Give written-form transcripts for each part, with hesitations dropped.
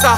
Eastside,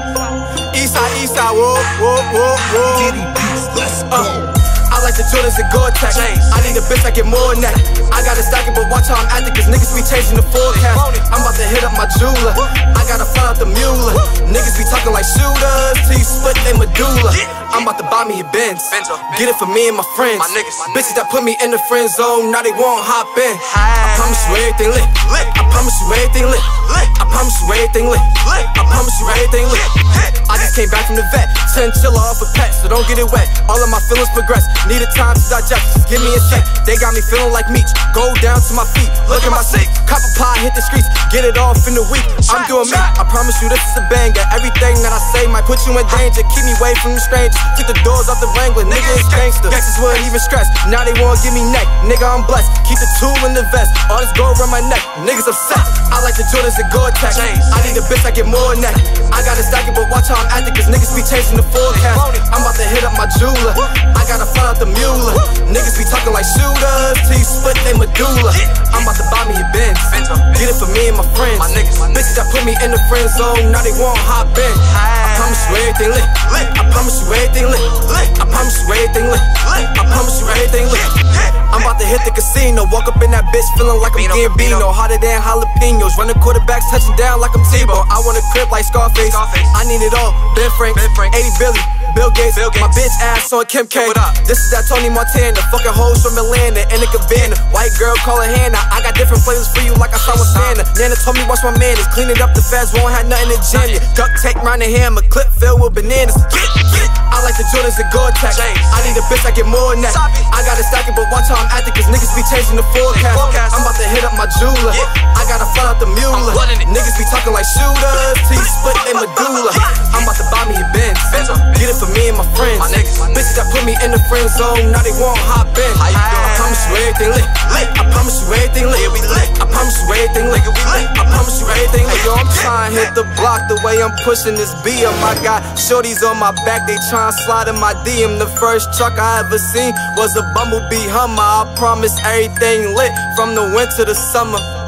Eastside, Eastside, whoa, whoa, whoa, whoa. Let's go. I like the Jordans and Gore-Tex. I need a bitch, I get more than that. I gotta stack it, but watch how I'm acting, cause niggas be changing the forecast. I'm about to hit up my jeweler. I gotta find out the mule. Niggas be talking like shooters till you split they medulla. I'm about to buy me a Benz. Get it for me and my friends. Bitches that put me in the friend zone, now they won't hop in. I promise you everything lit. I promise you everything lit. I promise you everything lit. I promise you everything lit. I just came back from the vet, chinchilla off a pet, so don't get it wet. All of my feelings progress, needed time to digest. Just give me a sec. They got me feeling like meat. Go down to my feet, look at my seat. Copper pie, hit the streets, get it off in the week. I'm doing me. I promise you this is a banger. Everything that I say might put you in danger. Keep me away from the strangers. Took the doors off the Wrangler. Nigga is gangster. Gangsters wouldn't even stress. Now they won't give me neck. Nigga, I'm blessed. Keep the tool in the vest. All this gold around my neck. Niggas upset. I like the Jordans and Gore-Tex. I need a bitch, I get more than that. I gotta stack it, but watch how I'm acting, cause niggas be chasing the forecast. I'm about to hit up my jeweler. I gotta find out the mule. Niggas be talking like shooters till you split they medulla. I'm about to buy me a Benz. Get it for me and my friends. Bitches that put me in the friend zone, now they won't hop in. I promise you everything lit. I promise you everything lit. I promise you everything lit. I promise you everything lit. I'm about to hit the casino, walk up in that bitch feeling like I'm Gambino, hotter than jalapenos, running quarterbacks, touching down like I'm Tebow. I want a crib like Scarface. I need it all. Ben Frank, 80 Billy, Bill Gates. My bitch ass on Kim K. This is that Tony Montana, fucking hoes from Atlanta in the cabana. White girl calling Hannah. I got different flavors for you like I saw with Santa. Nana told me watch my manners, clean it up. The feds won't have nothing to jam you. Duct tape round the hammer, clip filled with bananas. I like the Jordans and Gore-Tex. I need a bitch, I get more than that. I gotta stack it, but watch how I'm acting, cause niggas be chasing the forecast. I'm about to hit up my jeweler. I gotta find out the mule. Niggas be talking like shooters till you split they medulla. I'm about to buy me a Benz. Get it for me and my friends. Bitches that put me in the friend zone, now they won't hop in. I promise you everything lit. I promise you everything lit. I promise you everything lit. I promise you everything lit. Yo, I'm trying to hit the block the way I'm pushing this BM. I got shorties on my back, they trying to slide in my DM. The first truck I ever seen was a Bumblebee Hummer. I promise everything lit from the winter to summer.